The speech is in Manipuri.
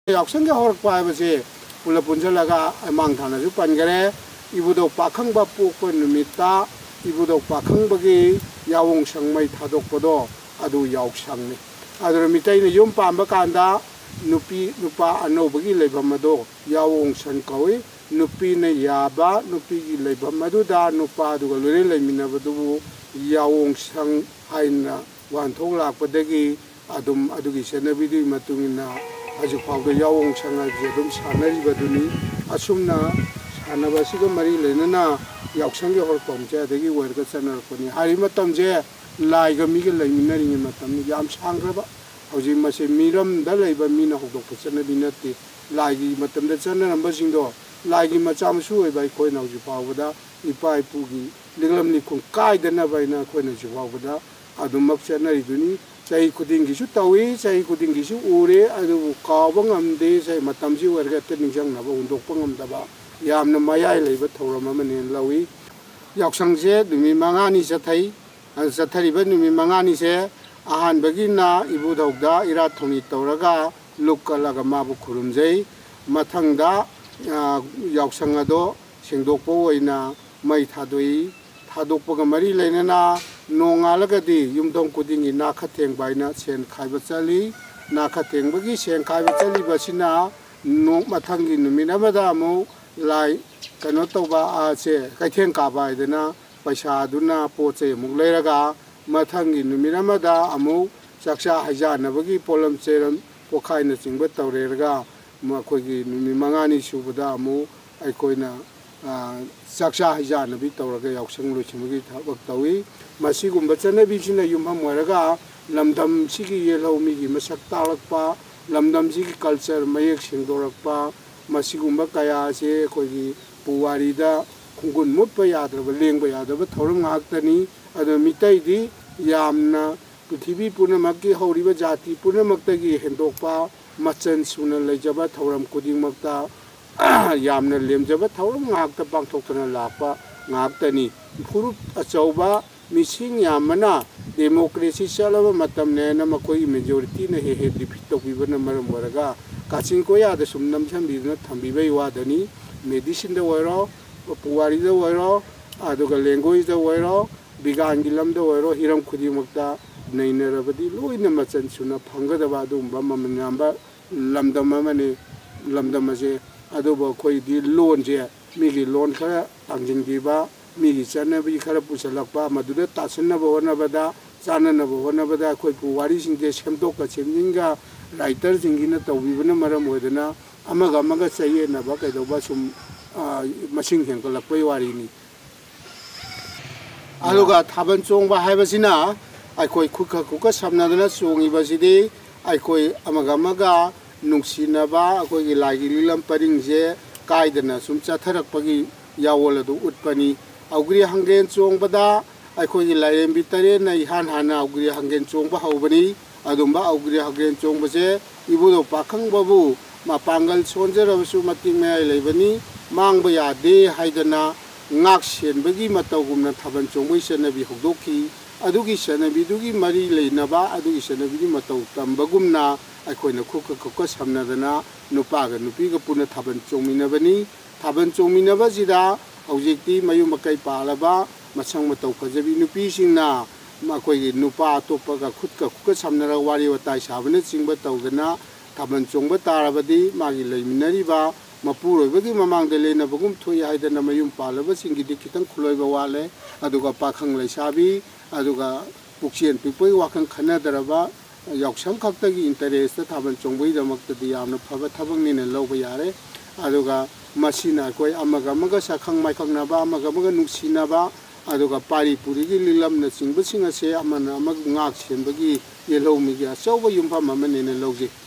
यावसंगे हरप हाइबसे पुलप पुंजलगा मांगथानजु पनगरे इबुदो पाखंबा पोकप नुमिता इबुदो पाखंबगी यावों संगमै थादोकपदो अदु यावसंगनि अदु मितैन युम पांबा कांदा नुपी नुपा अनौबगी लेबम अदो यावों सन कौइ नुपीने याबा नुपीगी लेबम अदुदा नुपा अदुगा लोरे लेमिनबदुबु यावों संग हाइना वानथों लाकपदगी अदुम अदुगी सेनबिदि मतुंगिना आजु फाउद यावों संगाजे अदुम सानरिबदुनी असुमना सानबसिगा मरी लेनना यावसंगे हरपमजे अदगी वरगा चनरपनि हारि मतमजे लाइगा मिगे लेमिनरिङि मतमनि याम सांग्रबा हौजि मसे मिरमदा लेबा मिना हौदोकप चनबि नते लाइगी मतमदा चनरमबसिंदो लाइगी मचामसु ओइबा अखोइना हौजि फाउबदा इपा इपुगी लिंगलमनि खुं काइदनबाइना अखोइना जि फाउबदा अदुमक चनरिदुनी चाही खुदिंगिसु तवी चाही खुदिंगिसु उरे अदु कावबा ngamde चाही मतमसि वरगा ते निंजंगनाबा हुंदोकपा ngamदबा यामना मयाय लेबा थौरम अमने लवी यावसंगसे नुमि मंगानि जथै जथरिबा नुमि मंगानि से अहानबगिना इबुदौदा इरा थौनि तौरगा लुक्कलगा माबु खुरुमजै मथंगदा यावसंग अदो सेंदोकपा ओइना मै थादोई थादोकपगा मरि लेनना नोंगालगदी युमथों खुदिंगी नाखाथेंग बाइना सेन खाइबा चली नाखाथेंबगी सेन खाइबा चलीबसिना नोंग मथंगी नुमिनबदा अमु लाई कनो तौबा आसे कैथें काबाइदना पैसा अदुना पोचे अमुक लेरगा मथंगी नुमिनमदा अमु चाक्षा हाइजानबगी पोलम चेरम पोखाइना चिंबा तौरेरगा मखोगी नुमि मंगानि सुबदा अमु अइकोइना चाक्षा हाइजानबि तौरगा यावसंग लोइसिमगी थबक तौई मसिगुम्बा चनबिसिना युमहम ओरगा लमदम सिगी येलौमिगी मसक तालकपा लमदम सिगी कल्चर मयेक सिंगदोरकपा मसिगुम्बा कया से कोई पुवारीदा खुंगुन मुप्पा यादरबा लेंबा यादरबा थौरम ngakतनी अदो मितैदी यामना पृथ्वी पुनमकि हौरिबा जाति पुनमक्तगी हेंदोकपा मचन सुना लेजबा थौरम कुदिंगमक्ता यामना लेमजबा थौरम ngakता पांगथोक्तना लापा ngakतनी फुरुप अचौबा मिसिंग यामना डेमोक्रेसी चलबा मतमनेना मखोई मेजॉरिटी ने हे डिफीट तौबिबना मरम वरगा काचिंग कोयादा सुम नमसंबिदना थंबिबै वादनी मेडिसिन द ओइरो पुवारी द ओइरो अदुगा लैंग्वेज द ओइरो बिगान गिलम द ओइरो हिरम खुदिमक्ता नैनरबदी लोइना मचन सुना फंगदबा दुंबा ममनांबा लमदम मने लमदम से अदुबा कोई दि लोन जे मिगी लोन खरा तांजिंगिबा मिगी चनबी खरा पुसलकपा मदुदा तासनबा होनबदा चाननबा होनबदा कोई पुवारी सिंगे सेमदोका सेमजिंगा राइटर जिंगिना तौबिबना मरम होदना अमगा अमगा चाहिएनबा कैदौबा सुम मसिंग हेंगलकपै वारिनी आलुगा थाबन चोंबा हाइबसिना आइकोई खुखा खुखा सामनादना चोंगिबसिदि आइकोई अमगा अमगा नुंसिनबा आइकोई लाइगी लिलम परिंगजे काइदना सुम चाथरकपगी यावोलदु उटपनी औग्री हंगेन चोंबदा आइकोई लाइरेंबि तरेना इहान हाना औग्री हंगेन चोंबा हौबनी अदुम्बा औग्री हंगेन चोंबसे इबुदो पाखंबाबु मापांगल सोनजरबसु मतिंग मयाय लेबनी मांगबा यादे हाइदना ngak senbagi matawgumna thaban chongbai sanabi hogdoki adugi sanabi dugi mari leinaba adugi sanabi di mataw tambagumna aikoina khukka khukka samnadana nupa ga nupi ga puna thaban chongminabani thaban chongminaba jida haujikti mayu makai palaba masang mataw khajabi nupi singna makoi nupa topa ga khukka khukka samnara wari watai sabana chingba tawdana thaban chongba tarabadi magi leiminariba मपुरोबगी ममांगदे लेनबगुम थोय हाइदना मयुम पालबा सिंगिदि खितंग खुलोयबा वाले अदुगा पाखंग लैसाबी अदुगा पुक्सियन पिपै वाखंग खनादरबा यावसंग खक्तगी इंटरेस्ट थाबन चोंबई दमक्तदि यामना फबा थबंगनिना लौबा यारे अदुगा मसिना कोय अमगा अमगा सखंग माइखंगनाबा अमगा अमगा नुसिनाबा अदुगा पारी पुरीगी लिलमना चिंबसिंग असे अमना अमग ngak senbagi येलौमिगी अचौबा युमफम अमनेना लौजे